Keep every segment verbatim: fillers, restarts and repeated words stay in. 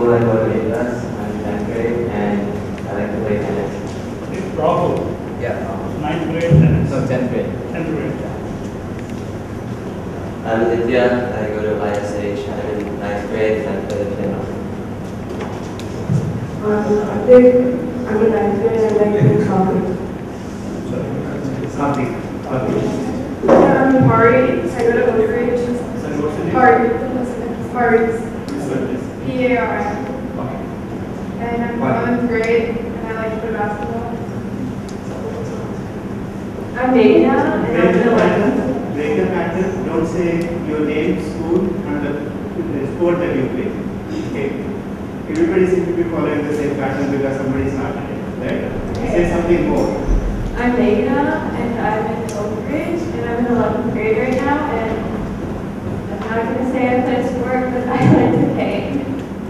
school I go to Vegas. I'm tenth grade and I like to play tennis. It's Rahul. Yeah. ninth grade tennis. No, tenth grade. tenth grade. I'm Vidya. I go to I S H. I'm in ninth grade and I play the piano. I'm Dick. I'm in ninth grade and I like to play soccer. Sorry. Sorry. I'm Hari. I go to Oak Ridge. Sorry, what's your name? Hari. Hari. P A R I. And I'm eleventh grade and I like to play basketball. I'm Meghna and I'm in eleventh. Break the pattern. Don't say your name, school, and the, the sport that you play. Okay. Everybody seems to be following the same pattern because somebody is not, right? Okay. Say something more. I'm Meghna and I'm in Oak Ridge and I'm in eleventh grade right now, and I'm not going to say I play sport, but I like to paint.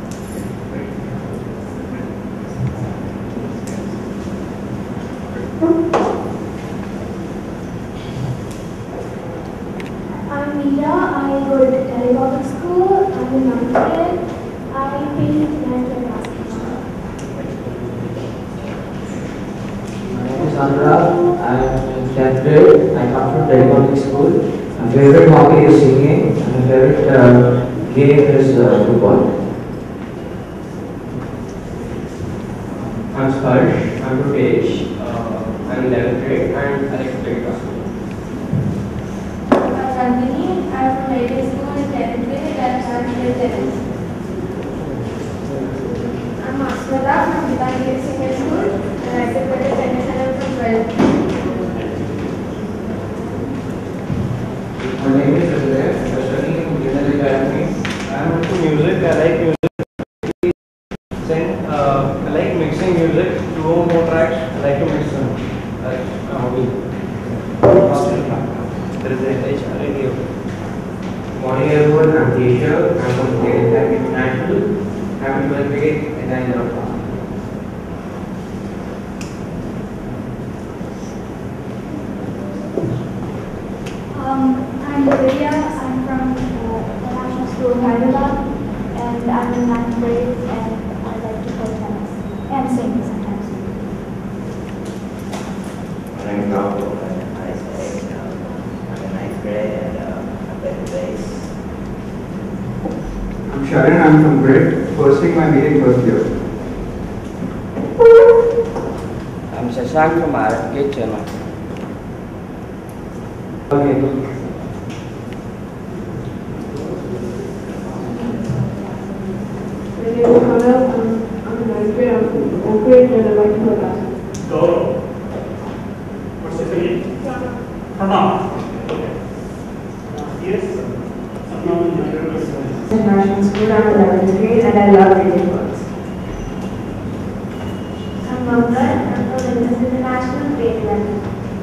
I'm Mira. I go to Hyderabad school. I'm in ninth grade. I paint and I play basketball. My name is Anurag. I am in tenth grade. I come from Hyderabad school. My favorite hobby is singing, and my favorite uh, game is uh, football. I'm Sparsh. I'm from Page. Uh, I'm in eleventh grade and I like to play basketball. I'm Nandini. I'm from Lady School in tenth grade and I play tennis. I'm Aswata from Gitangiri Senior School and I play tennis and I'm from twelfth. My name is Rajiv. I'm studying in Hyderabad Academy. I'm into music. I like music. Then, uh, I like mixing music, two or more tracks. I like to mix them. I like a hobby. There is a H R radio. Good morning everyone, I'm Keshav. I'm from Hyderabad International. I'm in twelfth grade and I love art. Um, I'm Lydia. I'm from uh, the National School of Hyderabad and I'm in ninth grade and I like to play tennis and sing sometimes. My name is Rahul. I'm in I S H. I'm in ninth grade and uh, I play the bass. I'm Sharan, I'm from Grit, pursuing my B A first year. I'm Shashank from R F K Chennai. Okay. My name is Hannah. I'm, I'm in ninth grade. I'm from Oak Ridge and I like to play basketball. Gaurav. What's your name? Pranav. Yes. International School. I'm in eleventh grade and I love reading books. I'm Mamta. I'm from Business International grade eleven.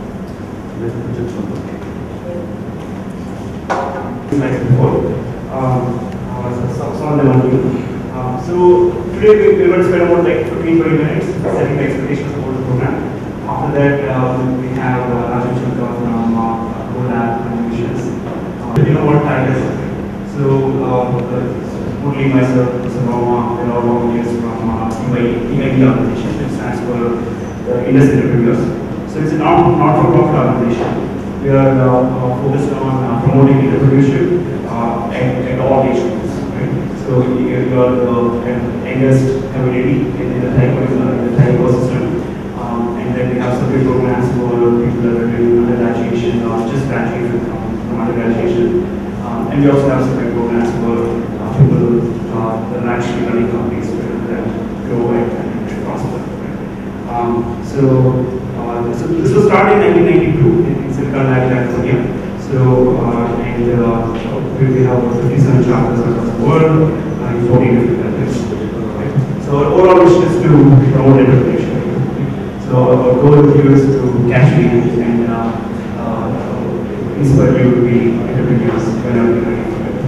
Like before, um, uh, some, some of them are new. Um, so today we, we're going to spend about like fifteen to twenty minutes setting the expectations for the program. After that, um, we have uh, Rajiv from uh, Golab Animations. Uh, you know what TyE is? So uh, uh, only myself, Saroma, and all volunteers from uh, T Y E organization, which stands for uh, Industry Reviewers. So it's a non not for profit organization. We are uh, uh, focused on uh, promoting entrepreneurship uh, at, at all age groups. Right? So you, you are the youngest community in, in the TyE ecosystem, um, and then we have separate programs for people that are doing undergraduation or just graduated from, from undergraduation, um, and we also have separate programs for uh, people uh, that are actually running companies that grow and, and prosper. Right? Um, so. Uh, so this was started in nineteen ninety-two in Silicon Valley, California. So uh, and uh, we have about fifty-seven chapters across the world uh, in fourteen different countries. Right? So our overall mission is to promote entrepreneurship. So our goal here is to catch you and uh, uh, inspire you to be entrepreneurs whenever you're ready for it.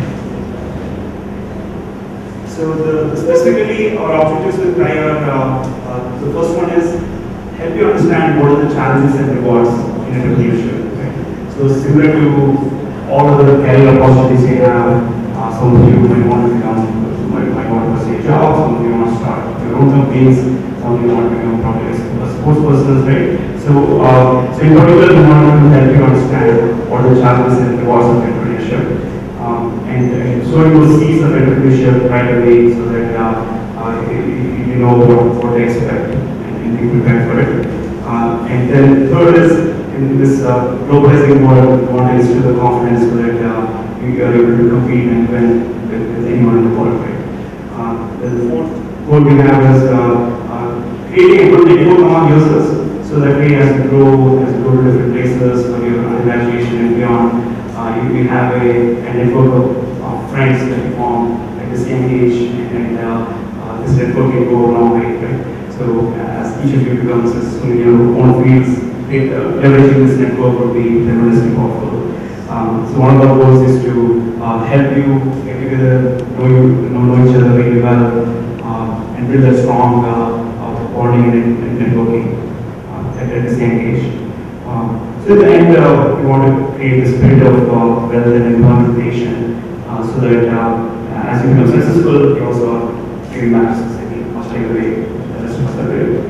So the, specifically our objectives with TyE are uh, uh, the first one is help you understand what are the challenges and rewards in entrepreneurship. Right? So similar to all other career opportunities you have, uh, some of you might want to become, might, might want to pursue job, some of you want to start your own companies, some of you want to become probably a sports persons, right? So, uh, so in particular, we want to help you understand what the challenges and rewards of entrepreneurship. Um, and, and so you will see some entrepreneurship right away so that uh, uh, you, you know what, what to expect and be prepared for it. Uh, and then third is, in this uh, globalizing world, we want to instill the confidence so that uh, you are able to compete and win with, with anyone in the world, right? Uh, the fourth goal we have is uh, uh, creating a good network among users so that we, as we grow, as we go to different places, for your graduation and beyond, uh, you will have a, a network of, of friends that you form at the same age, and uh, uh, this network can go a long way, right? So uh, as each of you becomes in your own fields, it, uh, leveraging this network will be tremendously powerful. Um, so one of our goals is to uh, help you get together, know, you, know, know each other really well, uh, and build a strong uh, uh, bonding and, and networking uh, at, at the same age. Um, so at the end, uh, we want to create a spirit of uh, wealth and implementation uh, so that uh, as you become successful, you also are giving back to society much like the way the rest of us are doing.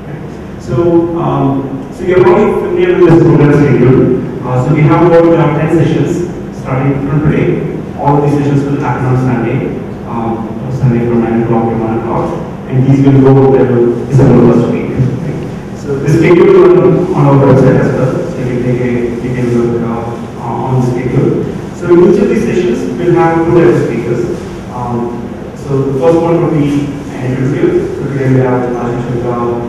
So, um, so you're probably familiar with this program schedule. Uh, so we have about uh, ten sessions starting from today. All of these sessions will happen on Sunday, um, Sunday from nine o'clock to one o'clock, and these will go till December first week. Okay. So this schedule will run on our website as well, so you can take a detailed look uh, on the schedule. So in each of these sessions, we'll have two types of speakers. Um, so the first one will be an interview. So today we have rajiv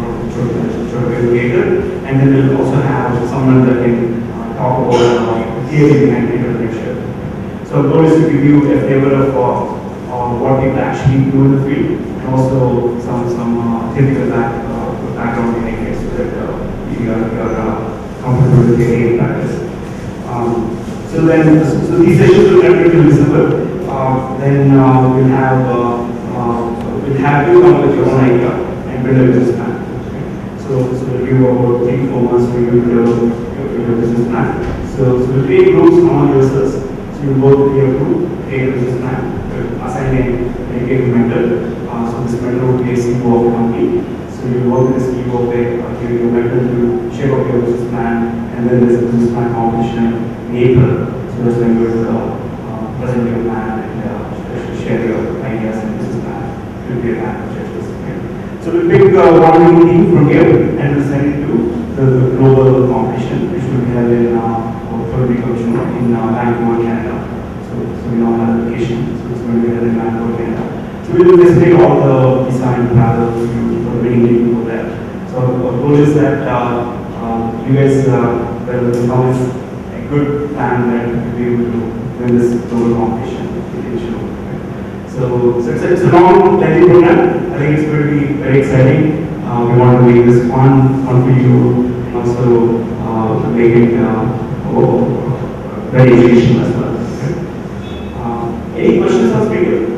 from creator, and then we'll also have someone that can talk about uh, theory behind entrepreneurship. So the goal is to give you a flavor of uh, uh, what people actually do in the field, and also some some uh, typical back, uh, background in it, so that uh, you are, you are uh, comfortable with theory and practice. Um, so then, so these sessions will continue till December. Uh, then uh, we'll have uh, uh, we'll have you come with your own idea and build a business plan. So, so we'll give you about three to four months for you to develop your business plan. So, so we'll create groups among users. So you work with your group, create a business plan, we'll assign a dedicated mentor. Uh, so this mentor will be a C E O of a company. So you work with the C E O of a, uh, giving your mentor to shape up your business plan, and then there's a business plan competition in April. So that's when you will uh, uh, present your plan and uh, share your ideas and business plan. It will be a plan of judges. So we'll pick uh, one winning team from here and we'll send it to the global competition, which will be held in uh, third week of June in uh, Vancouver, Canada. So, so we now have a location, so it's going to be held in Vancouver, Canada. So we will facilitate all the visa and travel for the winning team over there. So our goal is that uh, uh, you guys uh, will come with a good plan that will be able to win this global competition in June. So, so it's, a, it's a long, lengthy program. I think it's going to be very exciting. Uh, we want to make this fun, fun for you, and also uh, make it uh, oh, very educational as well. Okay. Uh, any questions on speaker?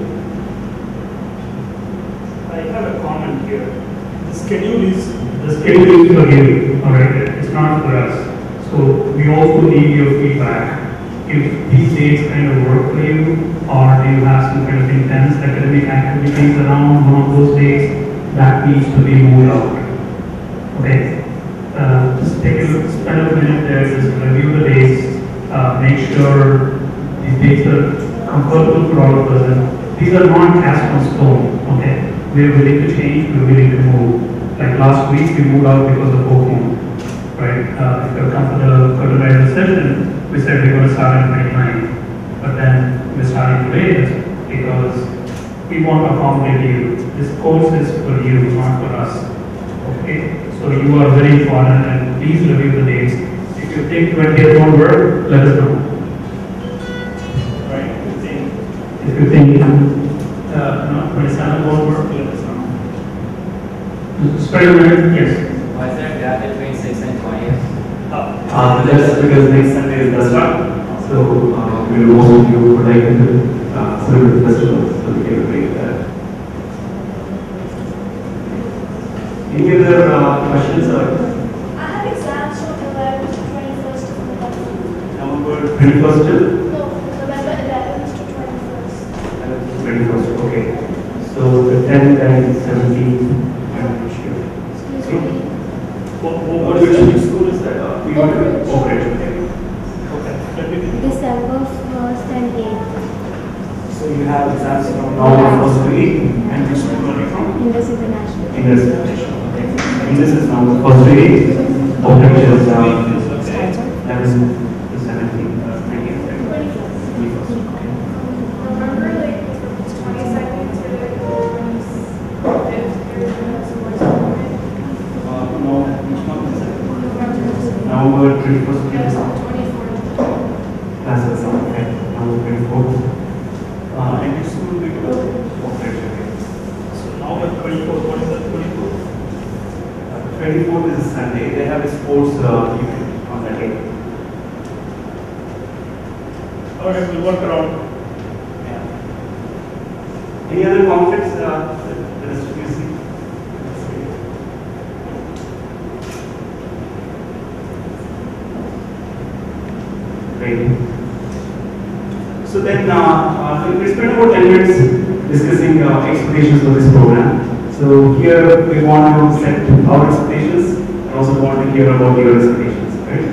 I have a comment here. The schedule is The schedule is for you, alright? It's not for us. So we also need your feedback. If these dates kind of work for you, or do you have some kind of intense academic activities around one of those days, that needs to be moved out. Okay? Uh, just take a look, spend a minute there, just review the dates, uh, make sure these dates are comfortable for all of us. And these are not cast on stone, okay? We're willing to change, we're willing to move. Like last week, we moved out because of Pokemon, right? Uh, if you're comfortable for the right session, we said we're going to start on twenty-nine, but then we're starting today because we want to accommodate you. This course is for you, not for us. Okay? So you are very important, and please review the dates. If you think twentieth won't work, let us know. Right? If you think uh, no, twenty-seven won't work, let us know. Spare a minute, yes. Why is there a gap between six and twentieth? Uh, that's because next Sunday is Dasra, so uh, we will most of you would like to uh, celebrate the festival, so we can break that. Any other uh, questions? Or? I have exams from November twenty-first to November. November twenty-first till? No, November eleventh to twenty-first. twenty-first, okay. So the tenth, seventeenth, and which year? Excuse me. What, what, what which school is that? Uh, We went to Oak Ridge. okay. Let me think. December first and eighth. So you have exams from now Now, first to eight, and which school are you from? Indus International. in this and this is now the first to eight. Oak Ridge is uh, Okay. eleven to seventeen, uh, nineteen, November, like, twenty-second to twenty-fifth, there's a sports tournament. Uh, no, which month is it? November November twenty-first, twenty-fourth. classes, okay, November twenty-fourth. Uh, and which school we go? Oak Ridge, okay. So now at twenty-fourth, what is that, twenty-fourth? twenty-fourth is Sunday, they have a sports uh, event on that day. Alright, we'll work around. Yeah. Any other conflicts uh, that the rest of you see? Great. So then, uh, uh, we spent about ten minutes discussing uh, expectations for this program. So here we want to set our expectations and also want to hear about your expectations, right?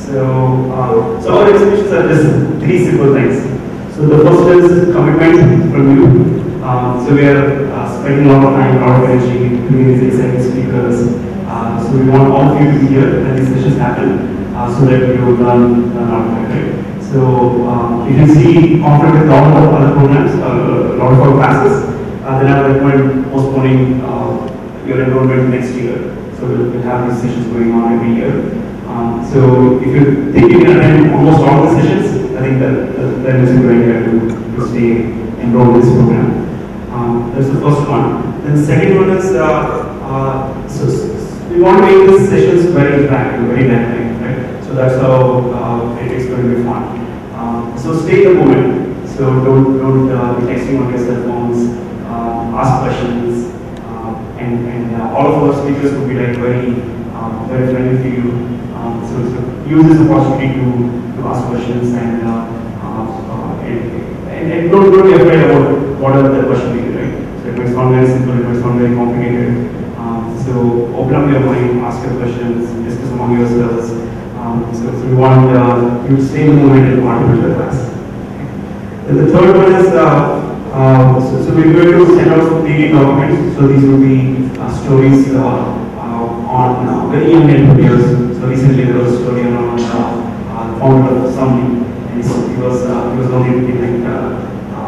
So, uh, so our expectations are just three simple things. So the first is commitment from you. Uh, so we are uh, spending a lot of time, a lot of energy doing these exciting speakers. Uh, so we want all of you to be here when these sessions happen, uh, so that you learn, learn out of it, right? So uh, if you see conflict with all of other programs, uh, a lot of our classes, uh, then I would recommend postponing uh, your enrollment next year. So we'll, we'll have these sessions going on every year. Um, so if you think you can attend almost all the sessions, I think that, that, that is a good idea to, to stay enrolled in this program. Um, that's the first one. Then the second one is, uh, uh, so, so we want to make these sessions very interactive, very dynamic, right? So that's how uh, it is going to be fun. Um, so stay in the moment. So don't, don't uh, be texting on your cell phones, uh, ask questions, uh, and, and uh, all of our speakers will be like very, um, very friendly to you. Um, so, so use this opportunity to, to ask questions and, uh, uh, uh, and, and, and don't, don't be afraid about what are the questions you right? So it might sound very simple, it might sound very complicated. Um, so open up your mind, ask your questions, discuss among yourselves. Um, so, so we want uh, you to stay in the moment and contribute to the class. Then the third one is, uh, uh, so, so we're going to send out some P D documents. So these will be uh, stories uh, uh, on uh, very young entrepreneurs. So recently there was a story on uh, uh, the founder of Somni, and he was uh, he was only in like uh,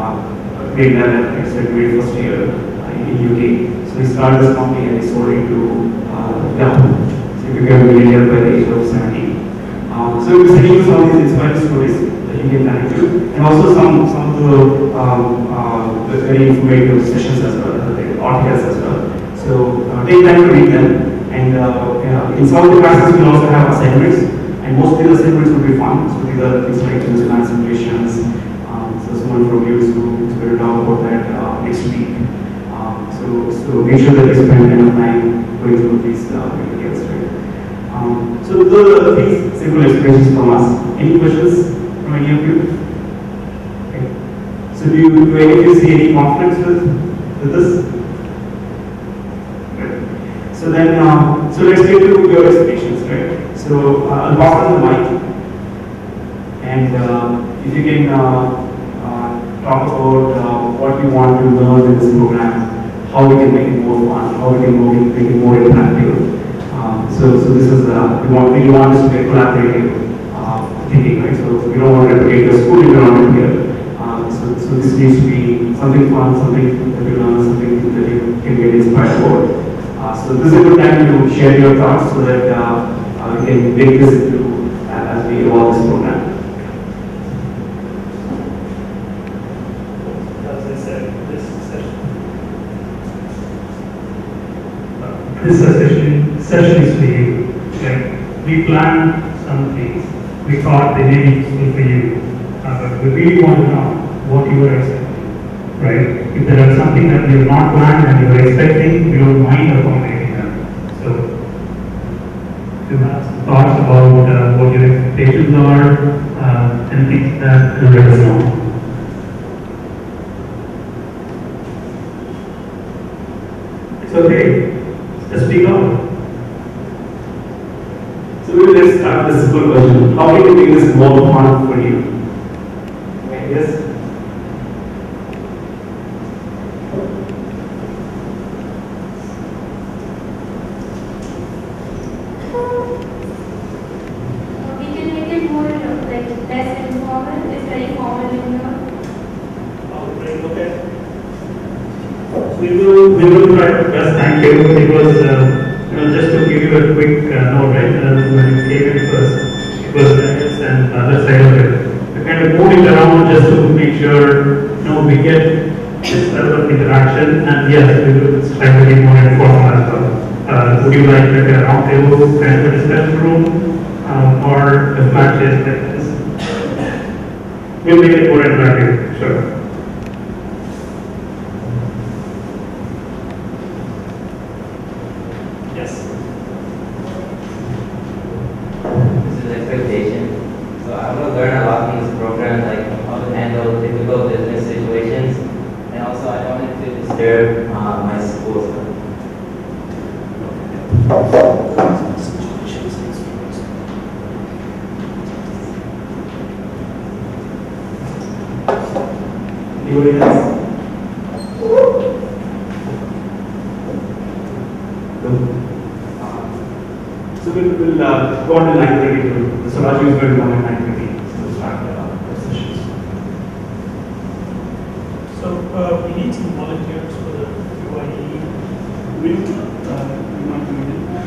uh, grade eleven, right? So grade first year uh, in U K. So he started this company and he sold it to uh, Yahoo. So he became a millionaire by the age of seventeen. Um, so we're sending you some of these inspiring stories that you can connect to, and also some some of the, um, uh, the very informative sessions as well, uh, the articles as well. So uh, take time to read them. And uh, yeah, in some of the classes, we'll also have assignments, and most of the assignments will be fun. So these are things like design simulations. Um, so someone from you is going to talk about that uh, next week. Um, so, so make sure that you spend enough time going through these uh, materials, right? Um, so those are the three simple explanations from us. Any questions from any of you? Okay. So do, you, do any of you see any conflicts with, with this? So then, uh, so let's get to your expectations, right? So uh, I'll pass on the mic, and uh, if you can uh, uh, talk about uh, what you want to learn in this program, how we can make it more fun, how we can make it, make it more interactive. Um, so, so this is uh, we want we want this to be a collaborative uh, thinking, right? So we don't want to replicate the school environment here. Uh, so, so this needs to be something fun, something that you learn, something that you can get inspired about. Uh, so this is a good time to share your thoughts so that uh, uh, we can make this into uh, as we evolve this program. As I said, this session. This session, session is for you. Like, we planned some things. We thought they may be useful for you. Uh, but we really want to know what you are expecting. Right? If there is something that you have not planned and you are expecting, we don't mind accommodating them. So, if you have some thoughts about uh, what your expectations are, uh, and things that you let us know. So hey, just speak up. So maybe let's start with a simple question. How can you make this more fun for you? Okay, yes? We can make it more like less informal. It's very formal in here. Alright, okay. We will, we will try our best. Thank you. It was, uh, you know, just to give you a quick uh, note, right? Uh, when you came in first, it was this and the other side of it. We kind of moved it around just to make sure, you know, we get this level of interaction. And yes, we will try to be more informal as well. Uh, would you like like a round table kind of a discussion room, um, or a flat chair like this? We'll make it more interactive, sure. So I'm going to learn a lot from this program, like how to handle difficult business situations, and also I don't want to disturb uh, my school stuff. Anybody else? So we'll, we'll uh, go on to nine thirty. So Rajiv is going to go on at nine thirty. So we'll start uh, the sessions. So uh, we need some volunteers for the TyE. Will uh, you want to do it?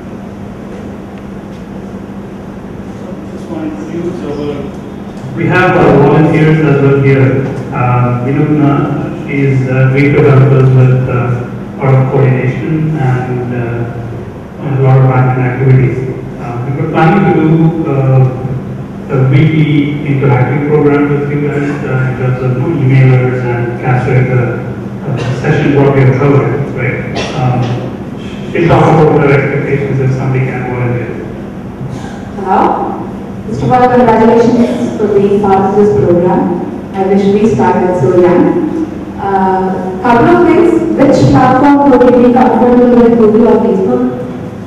So just want to introduce our. We have uh, volunteers as well here. Uh, Vinupna, she is uh, great to help us with uh, our coordination and uh, a lot of admin activities. Uh, we were planning to do uh, a weekly interactive program with you guys uh, in terms of you know, emailers and capturing the uh, session what we have covered, right? Um, she'll talk about her expectations if somebody can volunteer. Hello. First of all, congratulations for being part of this program. I wish we started so young. Uh, couple of things. Which platform would you be comfortable with, Google or Facebook?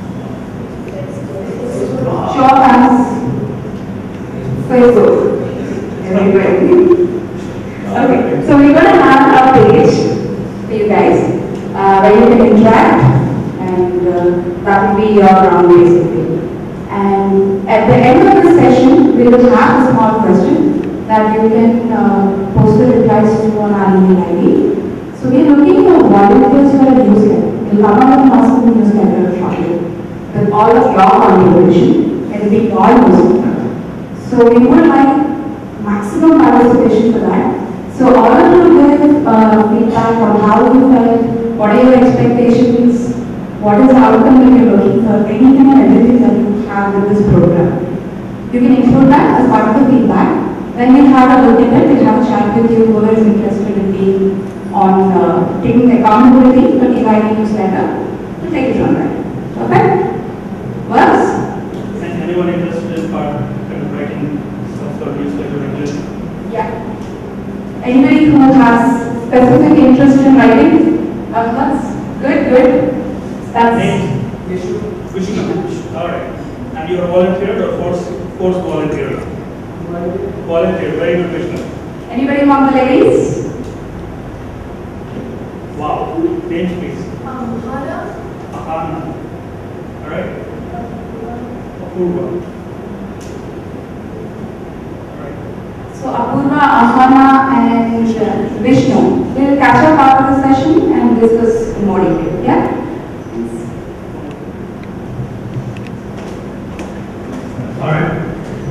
Show hands. Facebook. Everybody. Okay, so we're going to have a page for you guys uh, where you can interact, and uh, that will be your ground basically. And at the end of the session, we will have a small question that you can uh, post the replies to on our email I D. So we are looking for volunteers for a newsletter. We'll come up with an awesome newsletter shortly with all of your contribution. It will be all newsletter. So we would like maximum participation for that. So all of you give uh, feedback on how you felt, what are your expectations, what is the outcome that you're looking for, anything and everything that you have with this program. You can include that as part of the feedback. Then we'll have a look at it, we'll have a chat with you, whoever is interested in being on uh, taking accountability for TyE newsletter, to take it from there. Okay? Works? And anyone interested in part kind of writing some sort of newsletter regularly? Yeah. Anybody who has specific interest in writing? Uh, that's good, good. That's Name? Vishnu. Vishnu. All right. And you're a volunteer or force force volunteer? Volunteer. Very good, Vishnu. anybody among the ladies? Wow. Names, please. Um, Hana. Ahana. All right. Apurva. All right. So Apurva, Ahana and uh, Vishnu. We'll catch up after the session and discuss in more detail. Yeah? All right.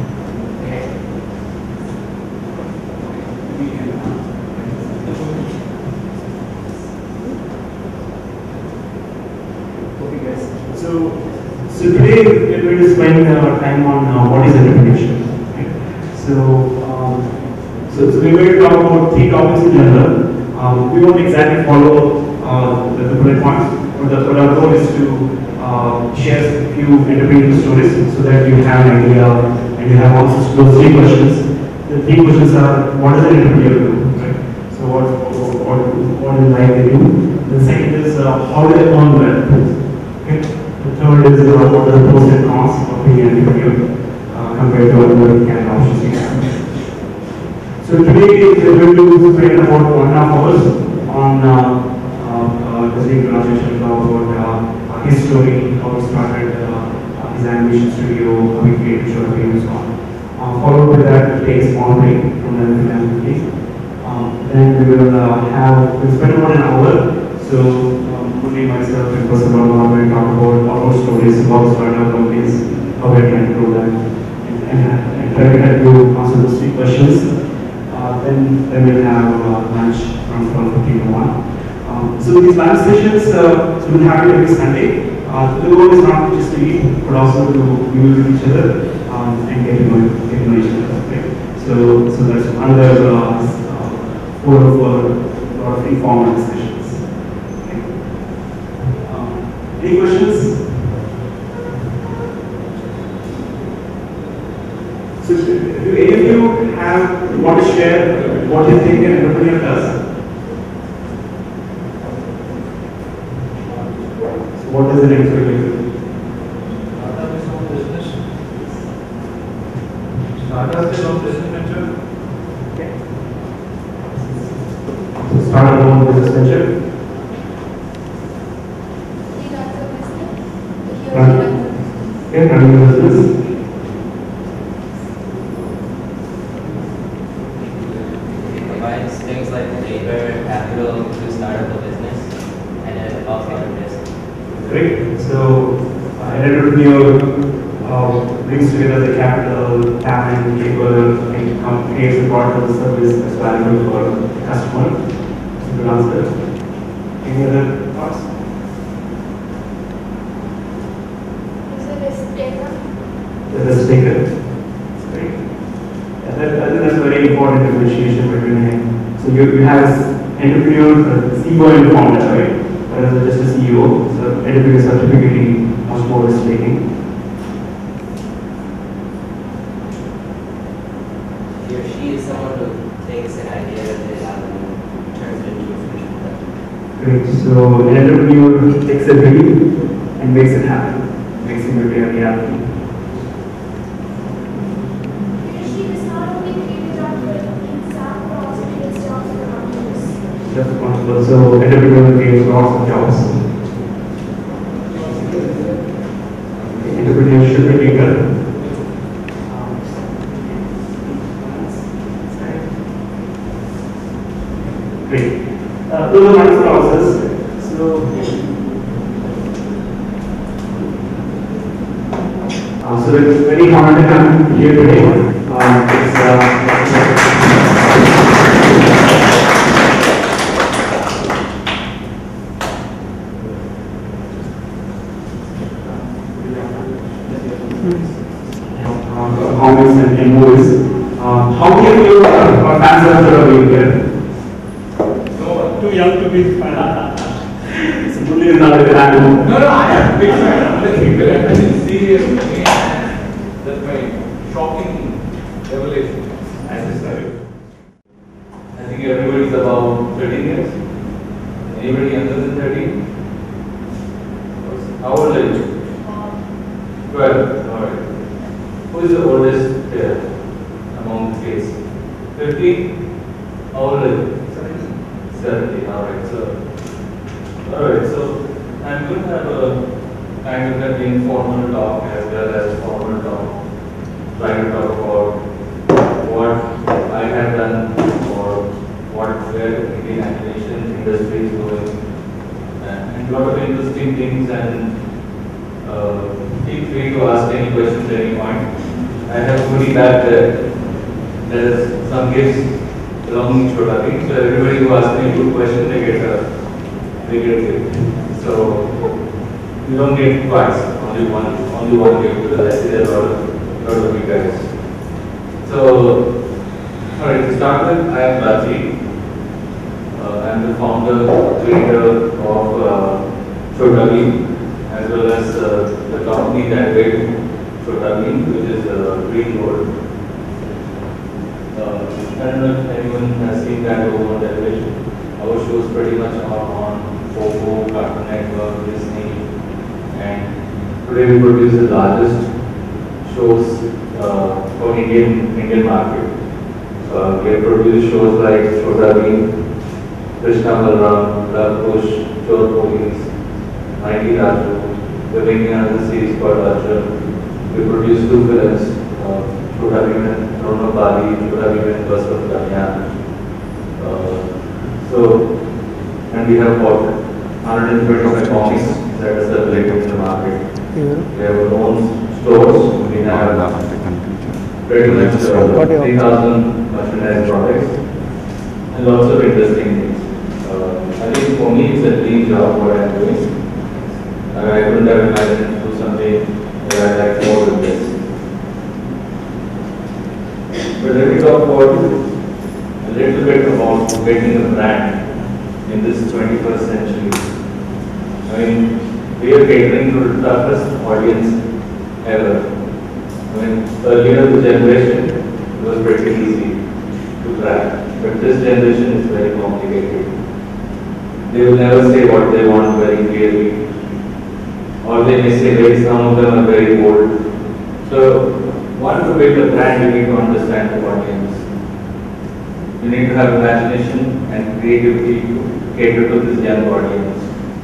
So, so today we're going to spend our time on uh, what is entrepreneurship. Right? So, um, so, so we're going to talk about three topics in general. Um, we won't exactly follow uh, the, the bullet points, but, the, but our goal is to uh, share a few entrepreneurial stories so that you have an idea and you have answers to those three questions. The three questions are: what does an entrepreneur do? Right? So, what what what is life they do? The second is uh, how do they earn wealth? Okay. The third is uh, what are the pros and cons of being an entrepreneur uh, compared to other kind of options we have. So today we are going to spend about one and a half hours on uh, uh, uh, listening to Rajesh talk about uh, his story, how he started uh, his animation studio, how he created short films, so on. Uh, followed by that, we'll take a small break from the film. Um, then we will uh, have, we'll spend about an hour. So um, only myself and Professor Rama will talk about our stories about startup companies, how we're trying to grow them, and, and, and try to help you answer those three questions. Uh, then, then we'll have uh, lunch from twelve fifteen to one. Um, so these lunch sessions, uh, so we'll have it every Sunday. Uh, the goal is not just to eat, but also to use with each other um, and get to know, get to know each other. Okay? So, so that's another uh, uh, forum for a lot of informal discussions. Okay? Um, any questions? So, do any of you have want to share what you think an entrepreneur does? What does an entrepreneur do? Startup is own business. Startup is own business venture. Okay. So start a own business venture. Run. Okay, running a business. It provides things like labor, capital to start up a business, and then also risk. Great. So, uh, an entrepreneur uh, brings together the capital, talent, labor, and com- creates a product or service that's valuable for the customer. So, good answer. Any other thoughts? Is it a taker? The risk taker. Great. Yeah, that, I think that's a very important differentiation between him. So, you, you have entrepreneur, uh, C E O and founder, right? Rather than just a C E O, so entrepreneurs are typically much more risk taking. He or she is someone who takes an idea and turns it into a finished product. Great. So an entrepreneur takes a dream and makes it happen, makes it into a reality. She does not only create a job in staff, but also creates jobs for companies. That's responsible. So entrepreneur creates lots of jobs. Entrepreneur should be taken. Great. Uh, those are nice process. So, uh, so it's very hard to come here today. Um, it's, uh, comments and, and movies. Uh, how many of you are, are fans of the movie here? Too young to be fan. So Murli is not a good animal. No, no, I am a big fan. I'm like, I didn't see it. That's my shocking revelation. I just started. I think everybody's about thirteen years. Anybody younger than thirteen? How old are you? twelve. Alright. Who is the oldest here among the kids? fifteen? How old are you? seventy. Alright, so. Alright, so I'm going to have a kind of an informal talk as well as formal talk. Trying to talk about what I have done or what where the Indian animation industry is going. And a lot of interesting things, and uh, feel free to ask any questions at any point. I have a goodie bag there. There's some gifts belonging to Shotaki. So everybody who asks me a good question, they get a, they get a gift. So you don't get twice, only one, only one gift, because I see there are a lot of, lot of you guys. So, alright, to start with, I am Rajiv. Uh, I am the founder, creator of uh, Shotaki, as well as uh, the company that made Shotaki, which is uh, Green Gold. Uh, I don't know if anyone has seen that logo on television. Our shows pretty much are on Pogo, Cartoon Network, Disney, and today we produce the largest shows uh, for Indian Indian market. Uh, we have produced shows like Chota Bheem, Krishna Balram, Love Kush, Chor Police, Mighty Raju. We're making another series called Arjun. We produced two films, uh, Chota Bheem and Rono Bali, Chota Bheem and Bus of Kalyan. Uh, so, and we have about one hundred twenty-five comics that are circulating in the market. We have our own stores. We have pretty much uh, three thousand merchandise products and lots of interesting things. Uh, I think for me it's a dream job what I'm doing. Uh, I couldn't have imagined to do something that I like more than this. But let me talk about a little bit about building a brand in this twenty-first century. I mean, we are catering to the toughest audience ever. I mean, earlier the generation was pretty easy to crack, but this generation is very complicated. They will never say what they want very clearly, or they may say very, some of them are very bold. So, one, to build a brand, you need to understand the audience. You need to have imagination and creativity to cater to this young audience.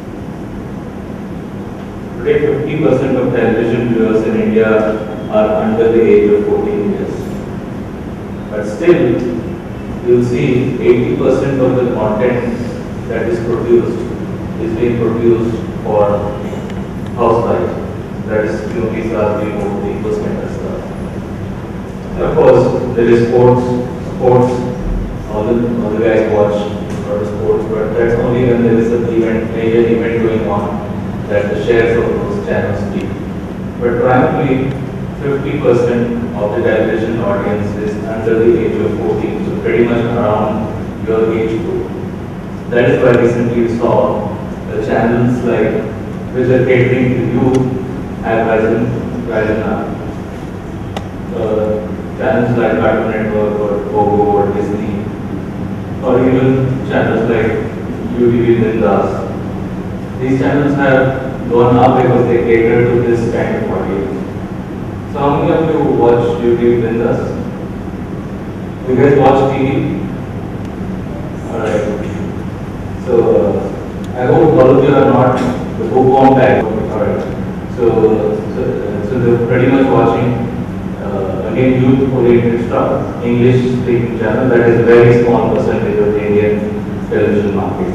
Today, fifty percent of television viewers in India are under the age of fourteen years. But still, you will see eighty percent of the content that is produced is being produced for housewives. That is, movies are being moved, equals kind of stuff. And of course, there is sports, sports, all the, all the guys watch a lot of sports, but that's only when there is an event, major event going on, that the shares of those channels peak. But primarily, fifty percent of the television audience is under the age of fourteen, so pretty much around your age group. That is why recently we saw the channels like, which are catering to you, have risen, risen up. Uh, channels like Cartoon Network or Pogo or Disney, or even channels like U T V Bindas. These channels have gone up because they cater to this kind of audience. So how many of you watch U T V Bindas? You guys watch T V? Alright. So uh, I hope all of you are not the bookworm type. Alright. So, so, so they're pretty much watching uh, again youth oriented stuff, English speaking channel. That is a very small percentage of the Indian television market.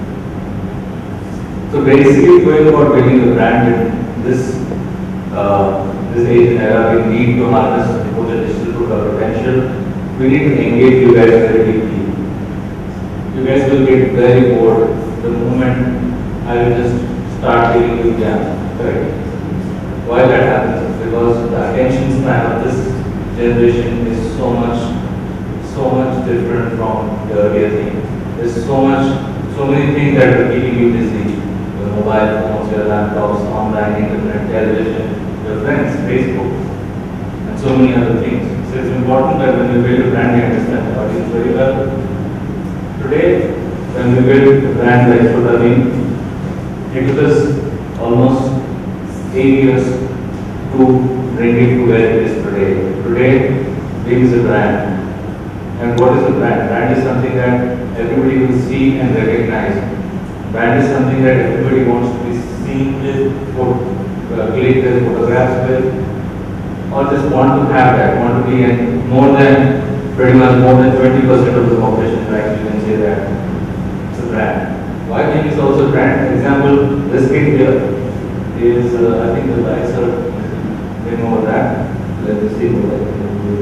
So basically going about building a brand in this uh, this age and era, we need to harness the potential to our potential. We need to engage you guys very deeply. You guys will get very bored the moment I will just start giving you jam. Correct? Why that happens? Because the attention span of this generation is so much, so much different from the earlier thing. There's so much, so many things that are keeping you busy. Your mobile phones, your laptops, online, internet, television, your friends, Facebook, and so many other things. So it's important that when you build a brand, you understand the audience very well. Today, when we build a brand like Chota Bheem, it took us almost eight years to bring it to where it is today. Today, Bheem is a brand. And what is a brand? Brand is something that everybody will see and recognize. Brand is something that everybody wants to be seen with, or uh, click their photographs with, or just want to have that, want to be in more than, pretty much more than twenty percent of the population, right? You can say that it's a brand. Why Bheem is also a brand? For example, this kid here is, uh, I think the lights are going over that. Let us see what I can do.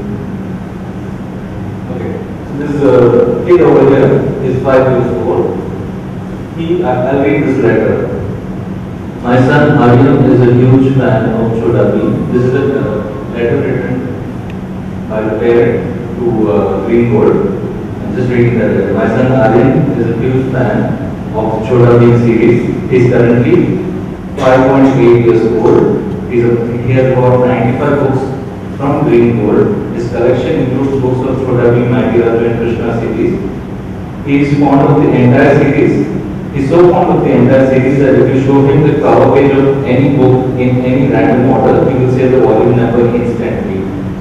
Okay, so this uh, kid over here is five years old. He, I, I'll read this letter. My son Aryan is a huge fan of Chota Bheem. This is a uh, letter written by the parent to uh, Green Gold. I'm just reading that letter. My son Aryan is a huge fan of Chota Bheem series. He is currently five point eight years old. He's a, he has about ninety-five books from Green Gold. His collection includes books of Chota Bheem, Mighty Raju and Krishna series. He is fond of the entire series He's so fond of the entire series that if you show him the cover page of any book in any random order, he will say the volume number instantly.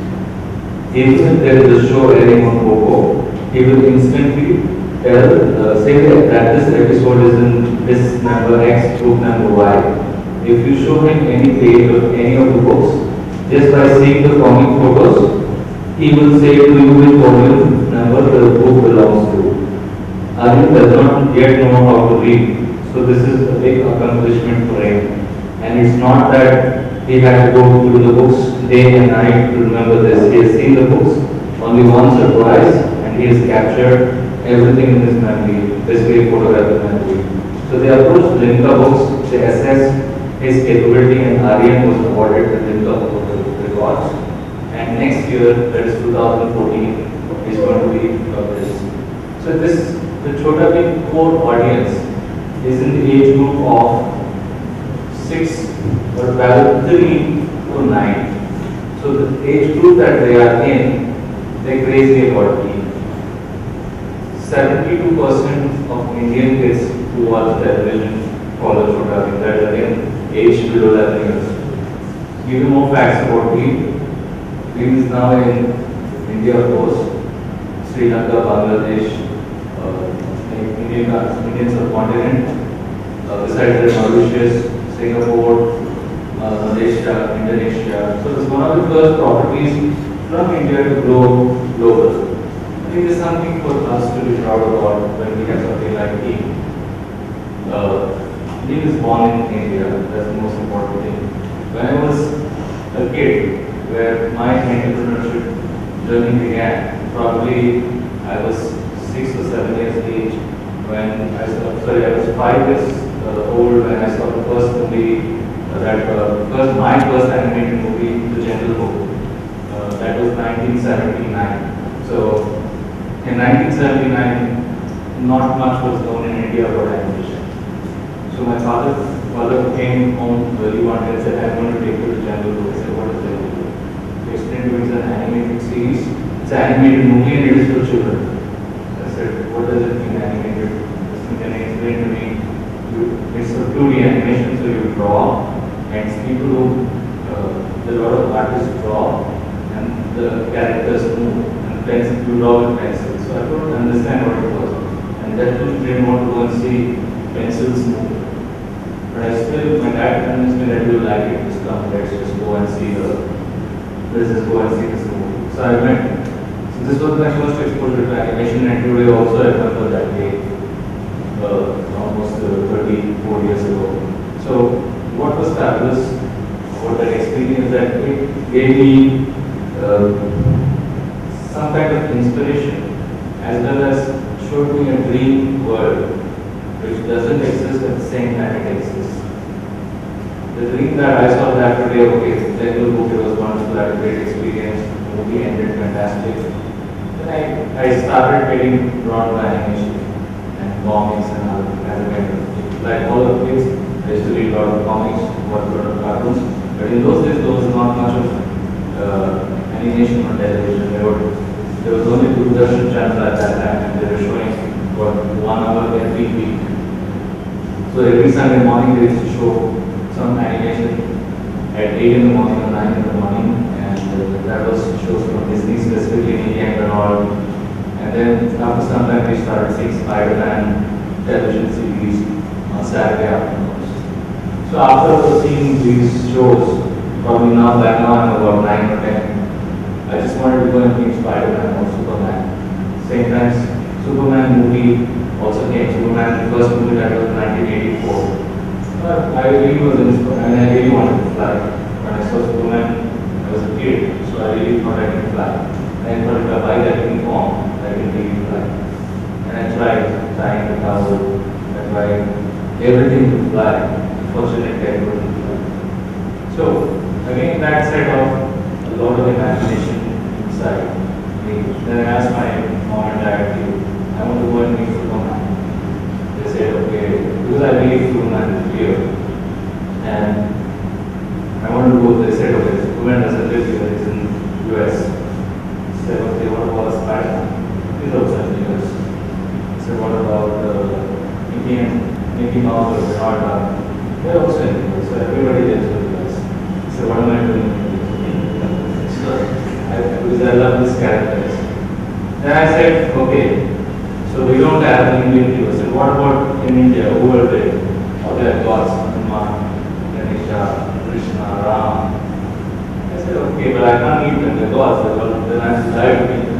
Even if there is a show airing on Coco, he will instantly tell, uh, say that this episode is in this number X, group number Y. If you show him any page of any of the books, just by seeing the comic photos, he will say to you which volume number the book belongs to. Arvind does not yet know how to read, so this is a big accomplishment for him. And it's not that he had to go through the books day and night to remember this. He has seen the books only once or twice, and he has captured everything in his memory, basically photographic memory. So they approached Limca Books, they assessed his capability, and Aryan was awarded the Limca Book of Records. And next year, that is two thousand fourteen, is going to be published. So this, the Chota Bhim core audience is in the age group of six or rather three to nine. So the age group that they are in, they're crazy about tea. seventy-two percent of Indian kids who watch television follow Chota Bhim. That is again aged below eleven years. Give you more facts about tea. Bhim is now in India, of course, Sri Lanka, Bangladesh, uh, Indian, Indian subcontinent, uh, besides that Mauritius, Singapore, uh, Malaysia, Indonesia. So it's one of the first properties from India to grow global. I think it's something for us to be proud about when we have something like tea. Uh, tea is born in India, that's the most important thing. When I was a kid, where my entrepreneurship journey began, probably I was six or seven years of age when I saw, sorry, I was five years uh, old when I saw the first movie, uh, that uh, first, my first animated movie, The Jungle Book. Uh, that was nineteen seventy-nine. So, in nineteen seventy-nine, not much was known in India about animation. So my father, father came home early one day and said, I'm going to take you to the Jungle Book. I said, what is Jungle Book? He explained to me it's an animated series. It's an animated movie and it is for children. I said, what does it mean animated? Can you explain to me? It's a two D animation, so you draw, and people who, uh, a lot of artists draw, and the characters move, and pencil, you draw with pencils. So I couldn't understand what it was. And that didn't want to go and see pencils move. But I still, my dad convinced me that you will like it, just come, let's just go and see the, let's just go and see this movie. So I went. So this was my first exposure to animation, and today also I remember that day, uh, almost uh, thirty-four years ago. So what was fabulous about that experience, that it gave me uh, some kind of inspiration, as well as showed me a dream world which doesn't exist at the same time it exists. The dream that I saw that today, okay, the Jungle Book, it was wonderful, I had a great experience, the movie ended fantastic. Then I, I started getting drawn to animation and comics and other kind of things. Like all the kids, I used to read a lot of comics, watch a lot of cartoons, but in those days there was not much of uh, animation on television. There, were, there was only Doordarshan channel at that time, and they were showing what, one hour every week. So every Sunday morning they used to show some animation at eight in the morning or nine in the morning, and uh, that was shows from Disney, specifically in India and all. And then after some time we started seeing Spider-Man television series on Saturday afternoons. So after seeing these shows, probably now back now I'm about nine or ten, I just wanted to go and meet Spider-Man or Superman. Same time, Superman movie also came. Superman, the first movie, that was nineteen eighty-four. But I really was inspired, and I really wanted to fly. When I saw Superman, I was a kid, so I really thought I could fly. And I thought if I buy that uniform, I can really fly. And I tried tying the towel, I tried everything to fly. Unfortunately, I couldn't fly. So, again, that set off a lot of imagination inside me. Then I asked my mom and dad, I want to go and meet Superman. They said, okay, because I believe Superman is real. And I want to go, they said, okay, Superman doesn't live here, he's in the U S. I said, okay, what about Spider-Man? He's also in the U S. I said, what about the Indian Mickey Mouse or Donald Duck, they're also animals, so everybody lives with us. So what am I doing? So, I, because I love these characters. Then I said, okay, so we don't have an Indian hero. So what about in India? Who are they? Oh, they are gods, Hanuman, Ganesha, Krishna, Ram. I said, okay, but I can't eat them, they're gods, they're all, then I have to die to eat them.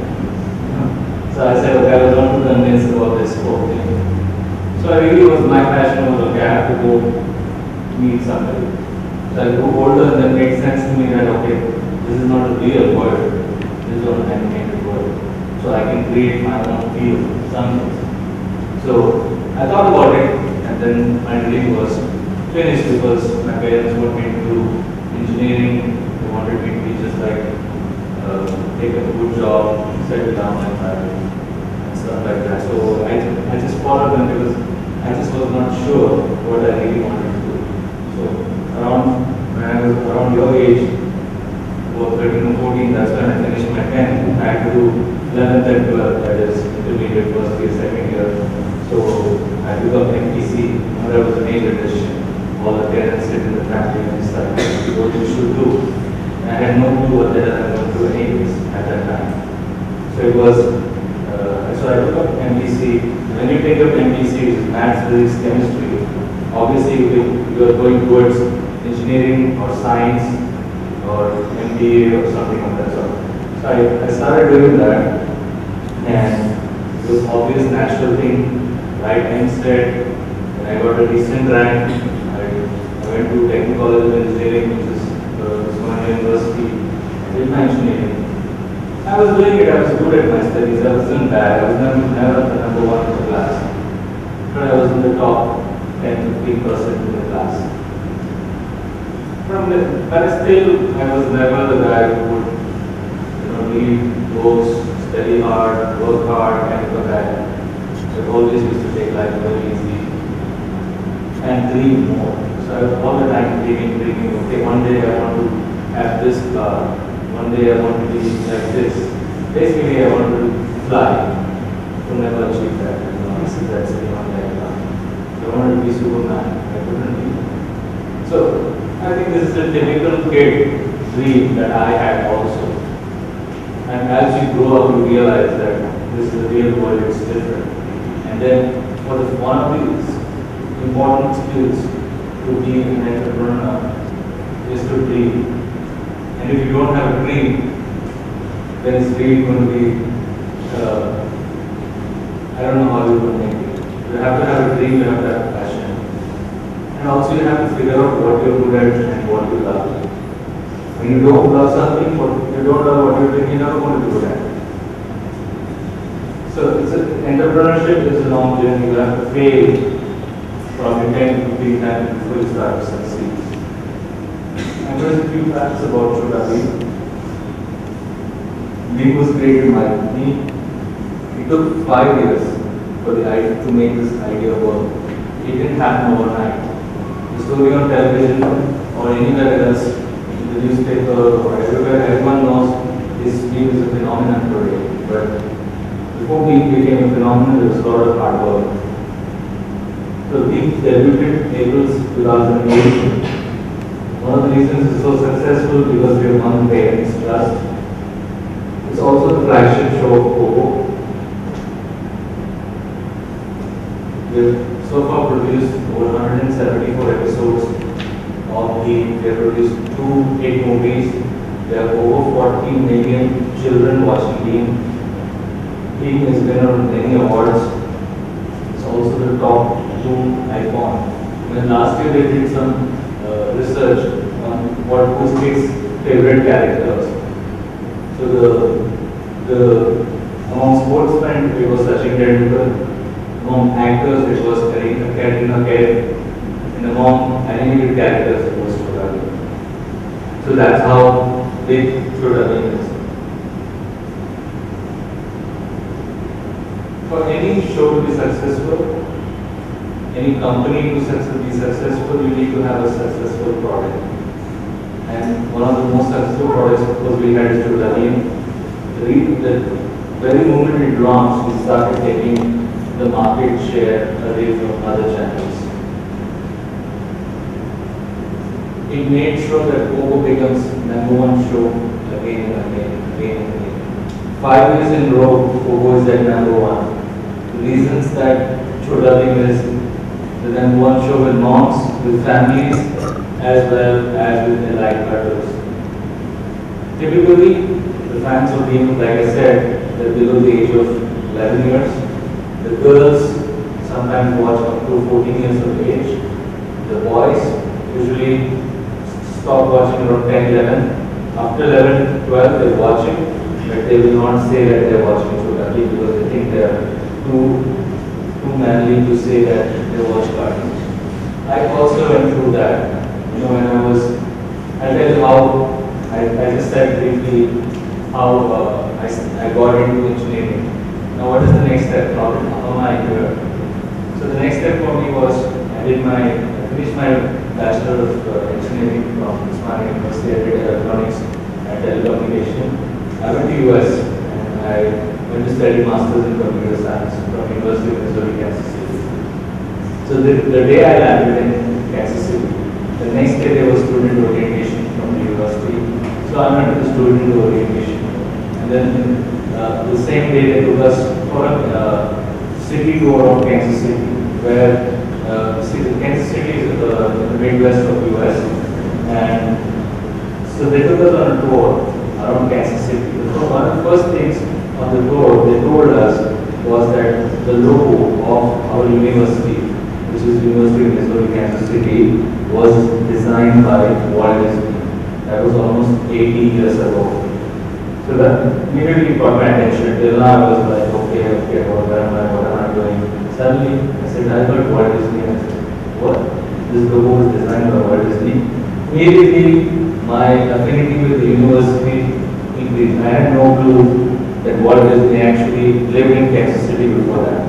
So I said, okay, I was not too convinced about this whole thing. So I really was, my passion was, okay, I have to go meet somebody. So I grew older and then it made sense to me that, okay, this is not a real world, this is an animated world. So I can create my own field, something. So I thought about it and then my dream was finished because my parents wanted me to do engineering, they wanted me to be just like, uh, take a good job, settle down like that, and stuff like that. So I, I just followed them because I just was not sure what I really wanted to do. So around, when I was around your age, about thirteen or fourteen, that's when I finished my tenth. I had to do eleventh and twelfth, that is intermediate first year, second year. So I took up M P C, that was a major decision. All the parents sit in the family and decide what you should do. And I had no clue what the hell I was going to do anyways at that time. So it was, uh, so I took up M P C. When you take up M P C, which is maths, physics, chemistry, obviously you are going towards engineering or science or M B A or something like that. So, so I, I started doing that, and it was obvious natural thing, right? Instead, when I got a decent rank, I, I went to Technical College of Engineering, which is uh, Usmania University, I did my engineering. I was doing it, I was good at my studies, I wasn't bad, I was never, never the number one in the class. But I was in the top ten to fifteen percent in the class. From the, but still, I was never the guy who would, you know, read books, study hard, work hard, kind of a guy. I always used to take life very easy and dream more. So I was all the time dreaming, dreaming, okay, one day I want to have this car, one day I want to be like this. Basically, I want to fly. I never achieve that. You know, I see that sitting on that car. I wanted to be Superman. I couldn't be. So I think this is a typical kid dream that I had also. And as you grow up, you realize that this is the real world, it's different. And then, what is one of these important skills to be an entrepreneur is to dream. And if you don't have a dream, then it's really going to be, uh, I don't know how you're going to make it. You have to have a dream, you have to have passion. And also you have to figure out what you're good at and what you love. When you don't love something, or you don't love what you're doing, you're never going to do that. So it's a, entrepreneurship is a long journey. You have to fail from ten to fifteen times before you start to succeed. And there's a few facts about Chota Bheem. Bheem was created by me. It took five years for the idea to make this idea work. It didn't happen overnight. The story on television or anywhere else, in the newspaper or everywhere, everyone knows this Bheem is a phenomenon today. But before Bheem became a phenomenon, there was a lot of hard work. So Bheem debuted April two thousand eight. One of the reasons it's so successful because we have won parents' trust. It's also the flagship show of Coco. We've so far produced over one hundred seventy-four episodes of Bheem. We have produced two hit movies. There are over forty million children watching Bheem. Bheem is winner of many awards. It's also the top two icon. When last year they did some uh, research on what was his favorite characters. So the the among sportsmen it was Sachin Tendulkar. Among actors it was Kareena Kaif, and among animated characters it was Chota Bheem. So that's how big Chota Bheem is. For any show to be successful, any company to be successful, you need to have a successful product. And one of the most successful products, of course, we had is Chota Bheem. The very moment it launched, we started taking the market share away from other channels. it made sure that Pogo becomes number one show again and again, again and again. Five years in a row, Pogo is at number one. The reasons that Chota Bheem is the number one show with moms, with families, as well as with elite brothers. Typically, the fans of Bheem, like I said, they're below the age of eleven years. The girls sometimes watch up to fourteen years of age. The boys usually stop watching around ten, eleven. After eleven, twelve, they're watching, but they will not say that they're watching Chota Bheem because they think they're too, too manly to say that they watch cartoons. I also went through that. You know, when I was, I'll tell you how, I, I just said briefly how uh, I, I got into engineering. Now, what is the next step? How, how am I here? So, the next step for me was I did my, I finished my Bachelor of uh, Engineering from Usmania University. I did electronics and telecommunication. I went to U S and I went to study Masters in Computer Science from University of Missouri, Kansas City. So, the, the day I landed in Kansas City, the next day there was student orientation from the university. So I went to the student orientation. And then uh, the same day they took us for a uh, city tour of Kansas City, where uh, see, Kansas City is uh, in the Midwest of U S. And so they took us on a tour around Kansas City. So one of the first things on the tour they told us was that the logo of our university, which is University of Missouri, Kansas City, was designed by Walt Disney. That was almost eighty years ago. So that immediately caught my attention. Till now I was like, okay, okay, what am I, what am I doing? Suddenly I said, I heard Walt Disney. I said, what? This logo was designed by Walt Disney. Immediately my affinity with the university increased. I had no clue that Walt Disney actually lived in Kansas City before that.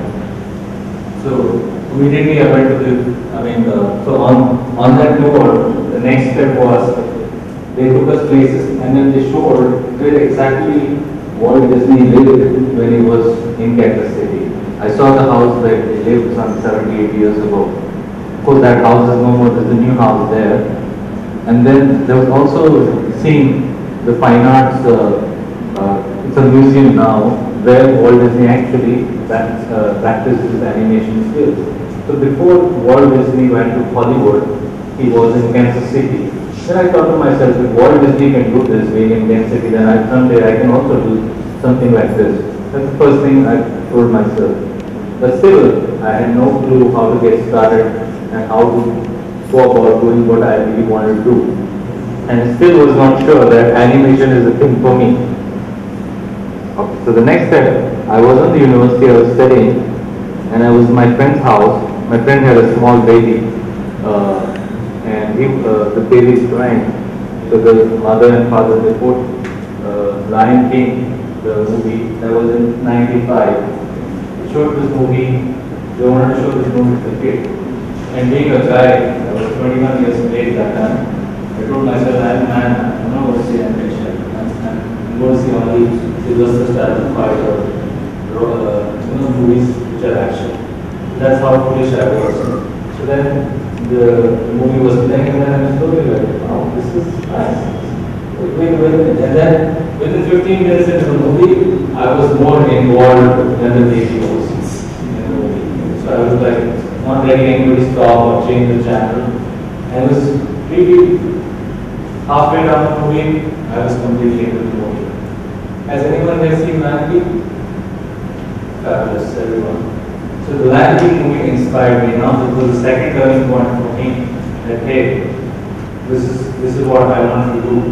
So immediately I went to the, I mean, uh, so on, on that tour, the next step was they took us places and then they showed where exactly Walt Disney lived when he was in Kansas City. I saw the house that he lived some seventy-eight years ago. Of course, that house is no more, there's a new house there. And then there was also seeing the fine arts, uh, uh, it's a museum now, where Walt Disney actually uh, practiced his animation skills. So before Walt Disney went to Hollywood, he was in Kansas City. Then I thought to myself, if Walt Disney can do this being in Kansas City, then I, someday I can also do something like this. That's the first thing I told myself. But still, I had no clue how to get started and how to go about doing what I really wanted to do. And I still was not sure that animation is a thing for me. Okay, so the next step, I was on the university, I was studying, and I was in my friend's house. My friend had a small baby. Uh, And he, uh, the baby is crying. So the mother and father, they put uh, Lion King, the movie, that was in ninety-five. They showed this movie, they wanted to show this movie to the kid. And being a guy, I was twenty-one years of age that time, I told myself, I'm a man, I'm not going to see animation. I'm, I'm going to see only Sylvester Stallone fight or uh, you know, movies which are action. That's how foolish I was. So then, the movie was playing and then I was totally like, wow, this is nice. Wait, wait, wait. And then within fifteen minutes into the movie, I was more involved than the baby was in the movie. So I was like, not letting anybody stop or change the channel. And it was really halfway down the movie, I was completely into the movie. Has anyone here seen Lion King? Fabulous, everyone. So the Lion King movie inspired me. Now this was the second turning point for me. That hey, this is this is what I want to do.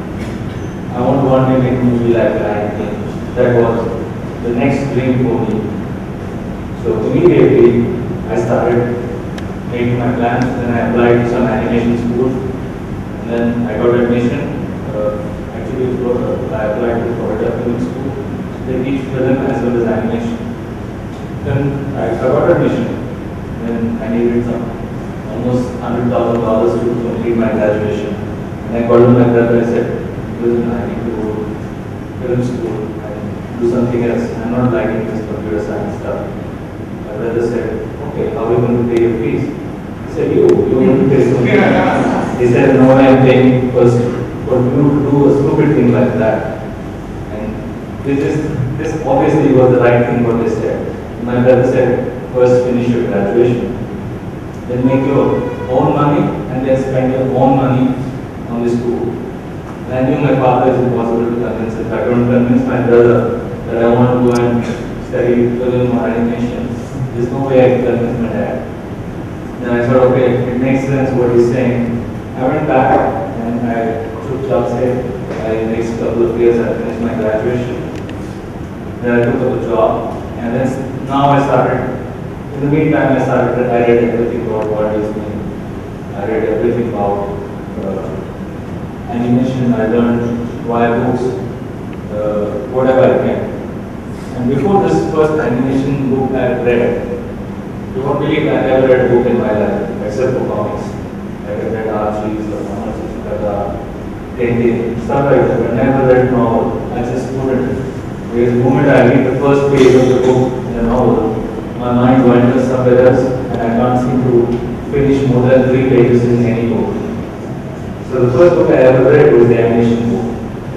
I want to one day make a movie like Lion King. That was the next dream for me. So immediately I started making my plans. Then I applied to some animation school. And then I got admission. Uh, actually, it was, uh, I applied to Florida Film School. They teach film as well as animation. Then I, I got admission. Then I needed some almost one hundred thousand dollars to complete my graduation. And I called my brother and I said, listen, I need to go to film school and do something else. I'm not liking this computer science stuff. My brother said, okay, how are you going to pay your fees? He said, you, you're going to pay some fees. They said, no way I'm paying for, for you to do a stupid thing like that. And this, is, this obviously was the right thing what they said. My brother said, first finish your graduation, then make your own money, and then spend your own money on the school. And I knew my father is impossible to convince. If I don't convince my brother that I want to go and study film or animation, there's no way I can convince my dad. Then I thought, okay, it makes sense what he's saying. I went back and I took job sale. I next couple of years I finished my graduation. Then I took up a job, and then now I started. In the meantime, I started. I read everything about what is doing. I read everything about uh, animation. I learned via books, uh, whatever I can. And before this first animation book I read, you won't believe I never read a book in my life except for comics. I read Archie's or Chilaka, Tende, stuff like that. I never read a novel. I just couldn't. Because the moment I read the first page of the book in a novel, my mind wanders somewhere else, and I can't seem to finish more than three pages in any book. So the first book I ever read was the animation book.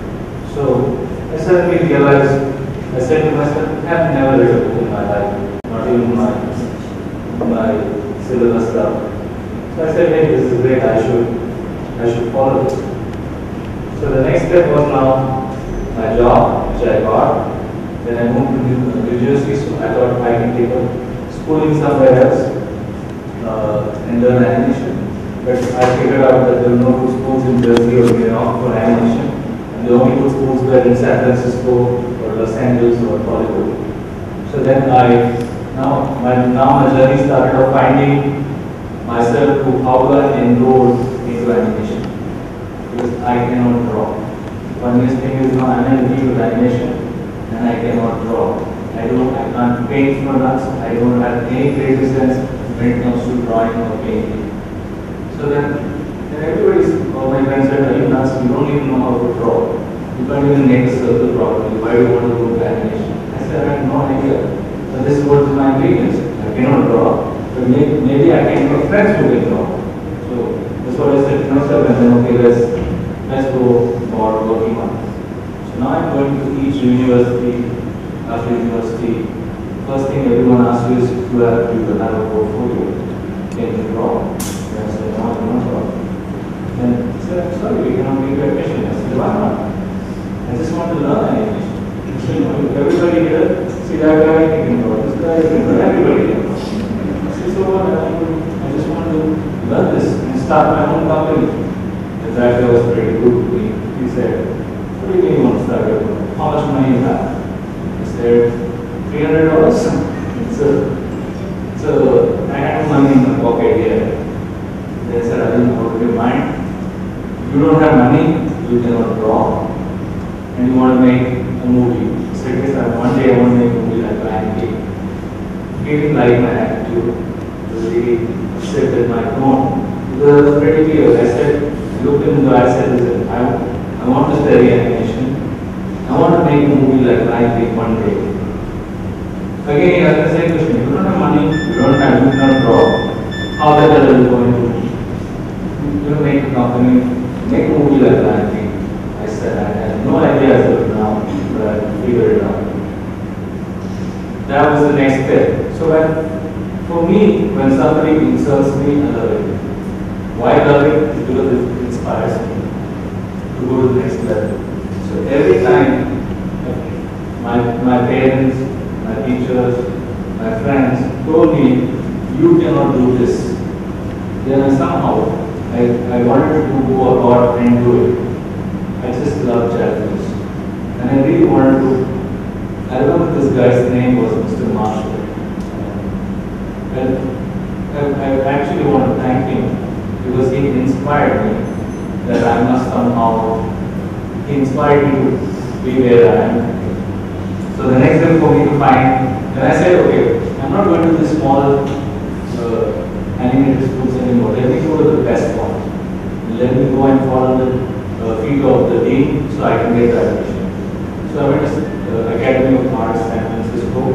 So I suddenly realized, I said to myself, I've never read a book in my life, not even my, my syllabus stuff. So I said, hey, this is great, I should, I should follow this. So the next step was now my job, which I got. Then I moved to New Jersey, so I thought I can take a schooling somewhere else uh, and learn animation. But I figured out that there were no good schools in Jersey or New York for animation. And the only good schools were in San Francisco or Los Angeles or Hollywood. So then I, now my, now my journey started of finding myself to how do I enroll into animation. Because I cannot draw. One nice thing is now I'm in the with animation and I cannot draw. I don't, I can't paint for nuts. I don't have any creative sense when it comes to drawing or painting. So then, then everybody's, all my friends said, are you nuts? You don't even know how to draw. You can't even make a circle properly. Why do you want to go to animation? I said, I have no idea. But this is what is my weakness. I cannot draw. But maybe, maybe I can make friends who can draw. So that's what I said to myself, and then okay, let's let's go for working on it. So now I'm going to each university, after university. First thing everyone asks you is, do you have, do you have a portfolio? Can you draw? And I said, no, I cannot draw. Then he said, I'm sorry, we cannot give you admission. I said, why not? I just want to learn animation. You know, everybody here, see that guy, he can draw. This guy, he can draw. Everybody can draw. I said, so what? I, I just want to learn this and start my own company. And that guy was pretty good to me. He said, what do you mean you want to start your company? How much money you have? I said, three hundred dollars. So, so I had money in my pocket here. They said, I didn't know your mind. You don't have money, you cannot draw, and you want to make a movie. So it is that one day I want to make a movie like Lion King. He didn't like my attitude. He said that my tone. Because it was pretty clear. I said, I looked him in the eye, I said, listen, I, I want to study animation. I want to make a movie like Lion King one day. Again, he has the same question. You don't have money, you don't have, you cannot draw. How the hell are you going to you know, make a company, make a movie like Lion King? I said, I had no idea as of now, but I figured it out. That was the next step. So when, for me, when somebody insults me, I love it. Why I love it? Because it inspires me to go to the next level. So every time my, my parents, my teachers, my friends told me, you cannot do this, then somehow I, I wanted to go about and do it. I just love challenges. And I really wanted to, I remember this guy's name was Mister Marshall. And I, I actually want to thank him because he inspired me that I must somehow, he inspired me to be where I am. So the next step for me to find, then I said, okay, I'm not going to the small uh, animated schools anymore. Let me go to the best one. Let me go and follow the uh, feet of the dean so I can get the admission. So I went to the uh, Academy of Arts, San Francisco,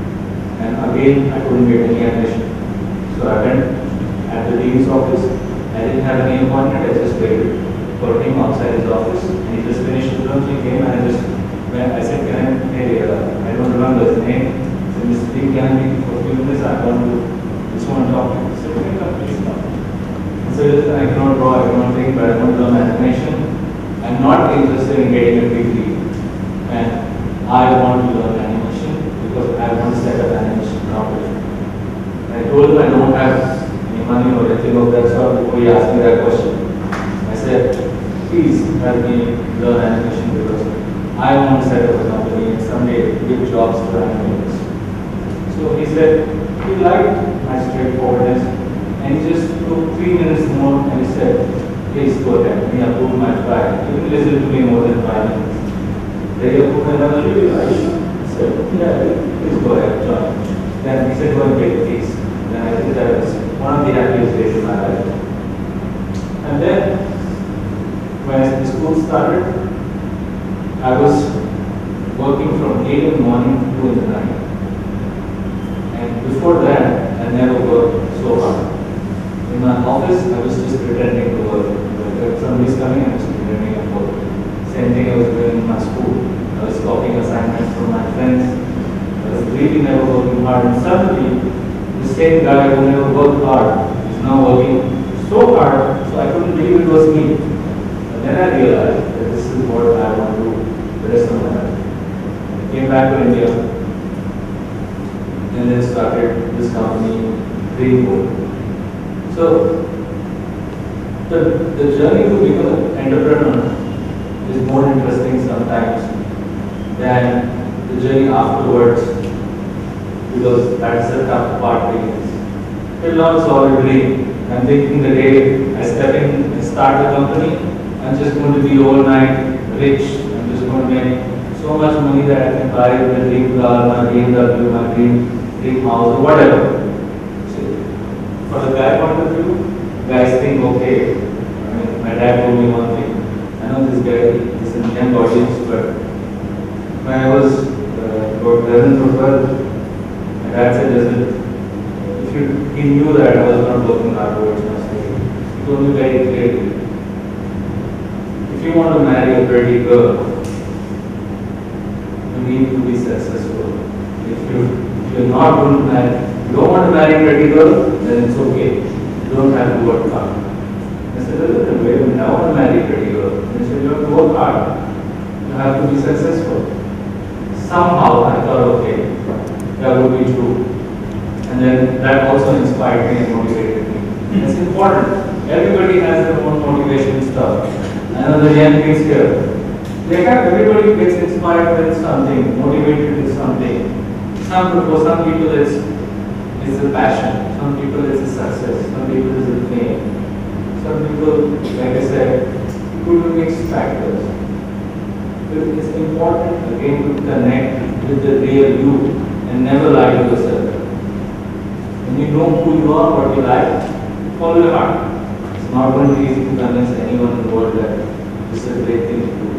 and again I couldn't get any admission. So I went at the dean's office I didn't have any appointment, I just waited for him outside his office, and he just finished his lunch, he came and I just, when I said, can I, hey, uh, I don't remember his name, I said, Mister Lee, can I meet for a few minutes, I want to, just want to talk to you. He said, okay, come, please come. He said, listen, I cannot draw, I cannot think, but I want to learn animation. I'm not interested in getting a degree, and I want to learn animation because I want to set up animation properly. I told him I don't have any money or anything of that sort before he asked me that question. I said, please help me learn animation because I want to set up a company and someday give jobs to animators. So he said, he liked my straightforwardness and he just took three minutes more and he said, please go ahead. He approved my file. He didn't listen to me more than five minutes. They approved and I was really like, I said, yeah, please go ahead, join. Then he said, go and get the keys. Then I think that was one of the happiest days in my life. And then, when the school started, I was working from eight in the morning to two in the night. And before that, I never worked so hard. In my office, I was just pretending to work. If somebody's coming, I was pretending to work. Same thing I was doing in my school. I was copying assignments from my friends. I was really never working hard. And suddenly, the same guy who never worked hard is now working so hard, so I couldn't believe it was me. And then I realized that this is what I want to do the rest of my life. I came back to India and then started this company, Dreamboard. So, the, the journey to become an entrepreneur is more interesting sometimes than the journey afterwards, because that's the tough part begins. Till now it's all a dream. I'm thinking the day I step in and start the company, I'm just going to be overnight rich. I'm just going to make so much money that I can buy the dream car, my B M W, my dream, dream house, or whatever. So, for the guy point of view, guys think, okay, I mean, my dad told me one thing. I know this guy is an young audience, but when I was uh, about eleven or twelve, my dad said, listen, if you, he knew that I was not working hard towards my study. He told me very clearly, if you want to marry a pretty girl, you need to be successful. If, you, if you're not going to marry, you don't want to marry a pretty girl, then it's okay. You don't have to work hard. I said, listen, wait a minute, I want to marry a pretty girl. He said, you have to work hard. You have to be successful. Somehow I thought, okay, that would be true. And then that also inspired me and motivated me. It's important. Everybody has their own motivation stuff. I know the young kids here. They have, everybody gets inspired with something, motivated with something. Some, for some people it's, it's a passion. Some people it's a success. Some people it's a fame. Some people, like I said, could be mixed factors. But it's important again to connect with the real you and never lie to yourself. When you know who you are, what you like, follow your heart. It's not going to be easy to convince anyone in the world that this is a great thing to do.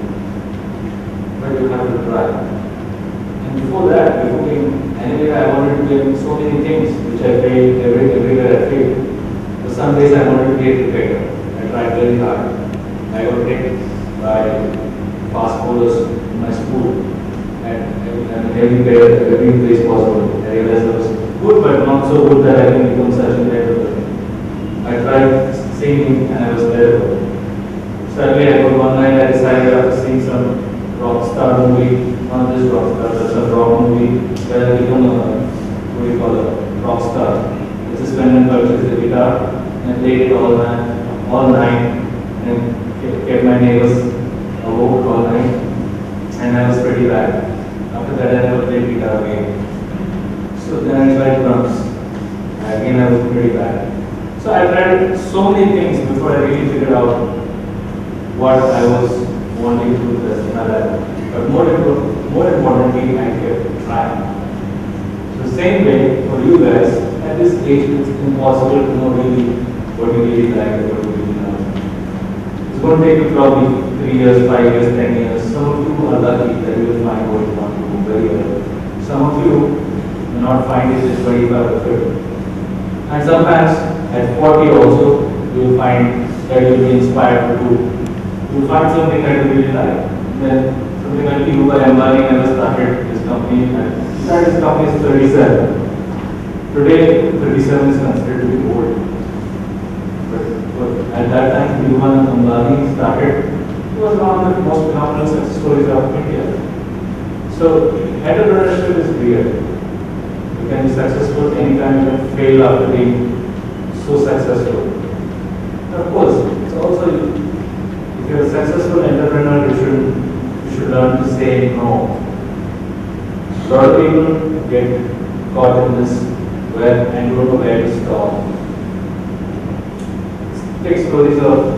But you have to try. And before that, before being anyway, I wanted to do so many things which I failed every, everywhere I failed. So some days I wanted to be a cricketer. I tried very hard. I got picked by fast bowlers in my school. And every player, every place possible. I realized I was good, but not so good that I can become such a player. I tried singing and I was terrible. Suddenly, I got one night I decided after seeing some rock star movie, not this rock star, but some rock movie, where I become a, what do you call it, rock star. I just went and purchased the guitar and played it all night, all night and kept my neighbors awoke all night. And I was pretty bad. After that, I never played guitar again. So then I tried drums. Again, I was pretty bad. So I tried so many things before I really figured out what I was wanting to do the rest of my life. But more, important, more importantly, I kept trying. So same way for you guys, at this age, it's impossible to know really what you really like and what you really love. It's going to take you probably three years, five years, ten years. Some of you are lucky that you will find what you want to do very early. Some of you not find it at twenty-five or thirty. And sometimes at forty also, you you'll find that you'll be inspired to do. You'll find something that you really like. Then something like you by Ambani never started his company. He started his company is thirty-seven. Today, thirty-seven is considered to be old. But, but at that time, Dhirubhai Ambani started, he was one of the most phenomenal success stories of India. So, entrepreneurship is real. You can be successful anytime, you can fail after being so successful. And of course, it's also, if you're a successful entrepreneur, you should, you should learn to say no. A lot of people get caught in this where and don't know where to stop. Take stories of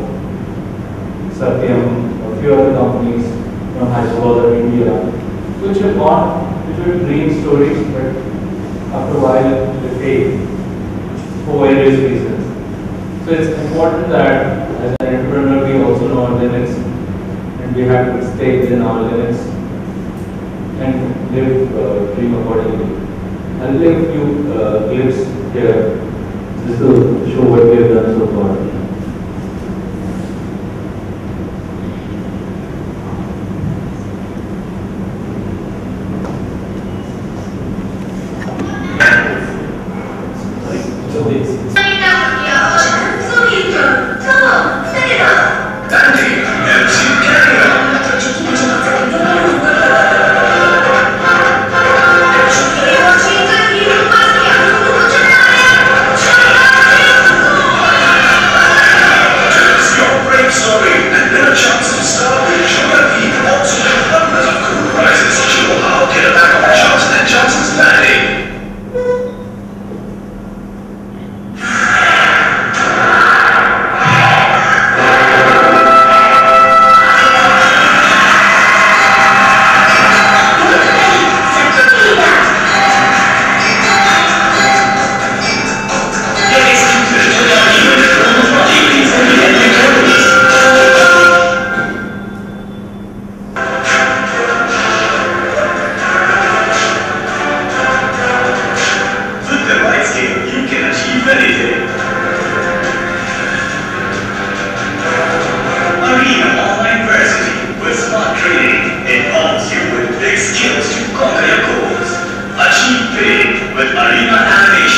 Satyam or a few other companies from Hyderabad or India, which have gone, which were dream stories, but after a while they fail for various reasons. So it's important that as an entrepreneur we also know our limits and we have to stay within our limits and live, uh, dream accordingly. I'll take a few uh, clips here just to show what we have done so far.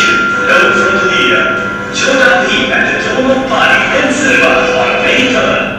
Choda P and the Dome of Party in Silver on May third.